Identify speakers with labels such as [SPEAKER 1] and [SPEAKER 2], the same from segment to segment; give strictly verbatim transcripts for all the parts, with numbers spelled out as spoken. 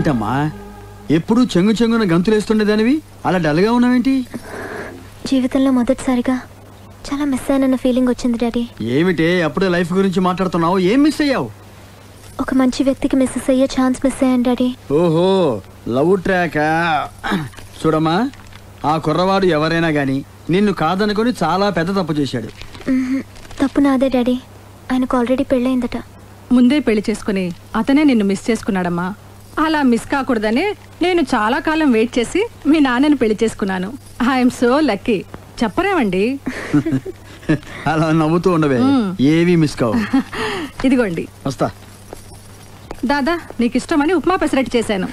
[SPEAKER 1] ఏంటమ్మా ఎప్పుడు చెంగు చెంగున గంతులేస్తుండేదానివి అలా డల్గా ఉన్నావేంటి?
[SPEAKER 2] జీవితంలో మొదటిసారిగా చాలా మిస్ అయ్యానన్న ఫీలింగ్ వచ్చింది డాడీ.
[SPEAKER 1] ఏమిటే అప్పుడే లైఫ్ గురించి మాట్లాడుతున్నావు? ఏం మిస్ అయ్యావు?
[SPEAKER 2] ఒక మంచి వ్యక్తికి మిస్ అయ్యే ఛాన్స్ మిస్ అయ్యాను డాడీ.
[SPEAKER 1] ఓహో లవ్ ట్రాక్. చూడమ్మా, ఆ కుర్రవాడు ఎవరైనా గాని నిన్ను కాదనుకొని చాలా పెద్ద తప్పు చేశాడు.
[SPEAKER 2] తప్పు నాదే డాడీ. ఆయనకు ఆల్రెడీ పెళ్ళయిందట.
[SPEAKER 3] ముందే పెళ్లి చేసుకుని అతనే నిన్ను మిస్ చేసుకున్నాడమ్మా. అలా మిస్ కాకూడదని నేను చాలా కాలం వెయిట్ చేసి మీ నాన్నని పెళ్లి చేసుకున్నాను. I'm so lucky. చెప్పరేమండి?
[SPEAKER 1] అలా నవ్వుతూ ఉండవే, ఏవి మిస్ కావు.
[SPEAKER 3] ఇదిగోండి.
[SPEAKER 1] వస్తా.
[SPEAKER 3] దాదా నీకు ఇష్టమని ఉప్మా పెసరట్టు చేశాను.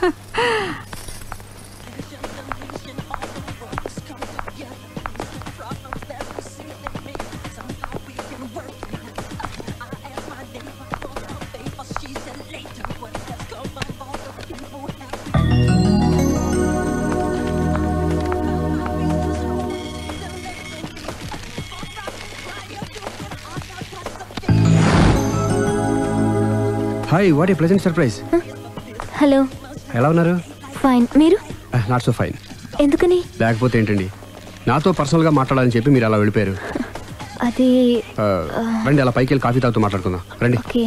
[SPEAKER 4] Hi, what a pleasant surprise.
[SPEAKER 2] Hello,
[SPEAKER 4] ఎలా ఉన్నారు?
[SPEAKER 2] ఫైన్. మీరు?
[SPEAKER 4] Not so fine.
[SPEAKER 2] ఎందుకని?
[SPEAKER 4] లేకపోతే ఏంటండి, నాతో పర్సనల్గా మాట్లాడాలని చెప్పి మీరు అలా వెళ్ళిపోయారు.
[SPEAKER 2] అది
[SPEAKER 4] రండి, అలా పైకి వెళ్ళి కాఫీ తాగుతూ మాట్లాడుకుందాం రండి.
[SPEAKER 2] ఓకే.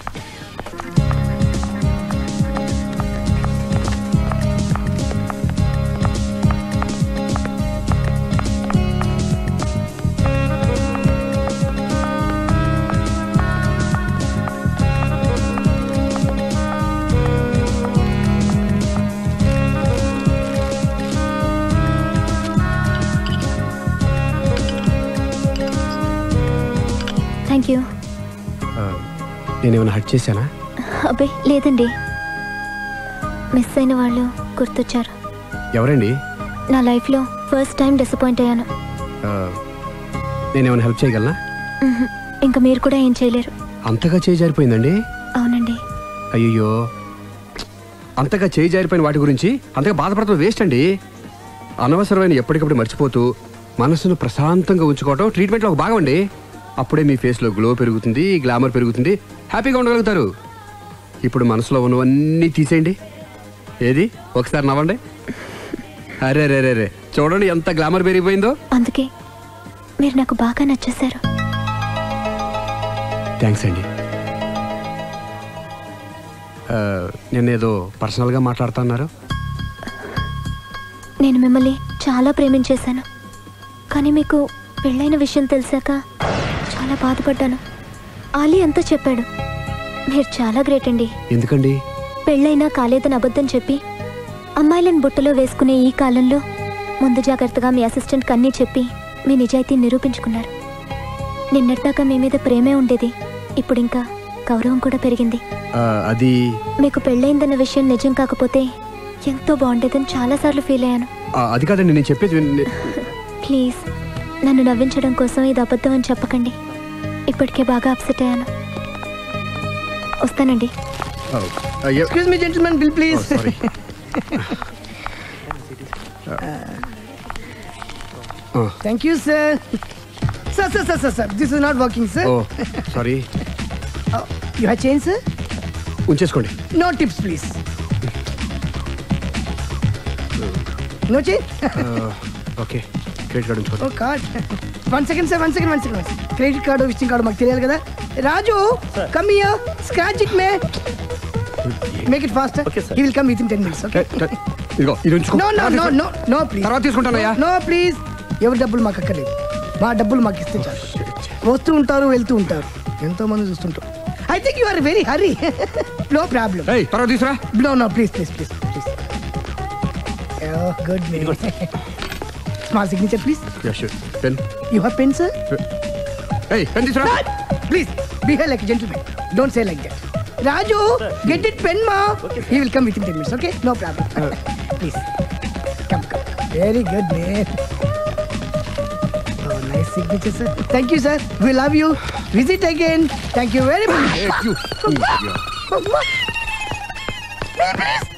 [SPEAKER 2] Thank you.
[SPEAKER 4] నేనేమైనా హర్ట్ చేశానా?
[SPEAKER 2] అబ్బే లేదండి, మిస్ అయిన వాళ్ళు గుర్తొచ్చారు.
[SPEAKER 4] ఎవరండి?
[SPEAKER 2] నా లైఫ్లో ఫస్ట్ టైం డిసప్పాయింట్ అయ్యాను.
[SPEAKER 4] నేనేమైనా హెల్ప్ చేయగలనా?
[SPEAKER 2] ఇంకా మీరు కూడా ఏం చేయలేరు.
[SPEAKER 4] అంతగా చేయి జారిపోయిందండి?
[SPEAKER 2] అవునండి.
[SPEAKER 4] అయ్యో, అంతగా చేయి జారిపోయిన వాటి గురించి అంతగా బాధపడటం వేస్ట్ అండి. అనవసరమైన ఎప్పటికప్పుడు మర్చిపోతూ మనసును ప్రశాంతంగా ఉంచుకోవటం ట్రీట్మెంట్లో ఒక భాగం అండి. అప్పుడే మీ ఫేస్లో గ్లో పెరుగుతుంది, గ్లామర్ పెరుగుతుంది, హ్యాపీగా ఉండగలుగుతారు. ఇప్పుడు మనసులో ఉన్నవన్నీ తీసేయండి. ఏది ఒకసారి నవ్వండి. అరే రే రే రే చూడండి ఎంత గ్లామర్ పెరిగిపోయిందో.
[SPEAKER 2] అందుకే మీరు నాకు బాగా నచ్చేశారు.
[SPEAKER 4] థ్యాంక్స్ అండి. నేనేదో పర్సనల్గా మాట్లాడుతున్నారు.
[SPEAKER 2] నేను మిమ్మల్ని చాలా ప్రేమించేశాను, కానీ మీకు పెళ్ళైన విషయం తెలిసాక చాలా బాధపడ్డాను. ఆలీ అంతా చెప్పాడు. మీరు చాలా గ్రేట్ అండి.
[SPEAKER 4] ఎందుకండి?
[SPEAKER 2] పెళ్ళైనా కాలేదని అబద్ధం చెప్పి అమ్మాయిలను బుట్టలో వేసుకునే ఈ కాలంలో ముందు జాగ్రత్తగా మీ అసిస్టెంట్కి అన్నీ చెప్పి మీ నిజాయితీ నిరూపించుకున్నారు. నిన్నటిదాకా మీ మీద ప్రేమే ఉండేది, ఇప్పుడు ఇంకా గౌరవం కూడా పెరిగింది.
[SPEAKER 4] అది
[SPEAKER 2] మీకు పెళ్ళైందన్న విషయం నిజం కాకపోతే ఎంతో బాగుండేదని చాలాసార్లు ఫీల్ అయ్యాను.
[SPEAKER 4] అది కాదండి నేను చెప్పేది.
[SPEAKER 2] ప్లీజ్ నన్ను నవ్వించడం కోసం ఇది అబద్ధం అని చెప్పకండి. ఇప్పటికే బాగా అప్సెట్ అయ్యాను. వస్తానండి.
[SPEAKER 5] Excuse me gentlemen, bill please. Thank you sir. Sir sir sir sir this is not working sir.
[SPEAKER 4] Oh sorry.
[SPEAKER 5] You have change sir?
[SPEAKER 4] ఉంచేసుకోండి.
[SPEAKER 5] No tips please. No change.
[SPEAKER 4] Okay, credit card ఉంచుకోండి.
[SPEAKER 5] Oh card. One second sir, one second one second credit card visiting card మాకు తెలియాలి కదా. Raju come here, scratch it may, make it fast. He will come with in ten minutes. Okay.
[SPEAKER 4] ఇదిగో ఇది ఉంచుకో.
[SPEAKER 5] No no no no no please.
[SPEAKER 4] తర్వాత తీసుకుంటానయ్యా.
[SPEAKER 5] No please. ఎవరి డబ్బులు మాకు అక్కర్లేదు, మా డబ్బులు మాకు ఇస్తే చాలు. వస్తూ ఉంటారు, వెళ్తూ ఉంటారు, ఎంతో మంది చూస్తుంటారు. I think you are very hurry. No problem.
[SPEAKER 4] ఏయ్ తర్వాత తీసురా.
[SPEAKER 5] No no please please please please. Oh good may. Small signature please.
[SPEAKER 4] Yeah sure. Pen.
[SPEAKER 5] You have pen sir?
[SPEAKER 4] ఏయ్ పెన్ తీసురా.
[SPEAKER 5] Please, behave like a gentleman. Don't say like that. Raju, get it pen, ma. He will come within ten minutes, okay? No problem. Please. Come, come. Very good, man. Oh, nice signature, sir. Thank you, sir. We love you. Visit again. Thank you very much.
[SPEAKER 4] Thank you.
[SPEAKER 5] Please.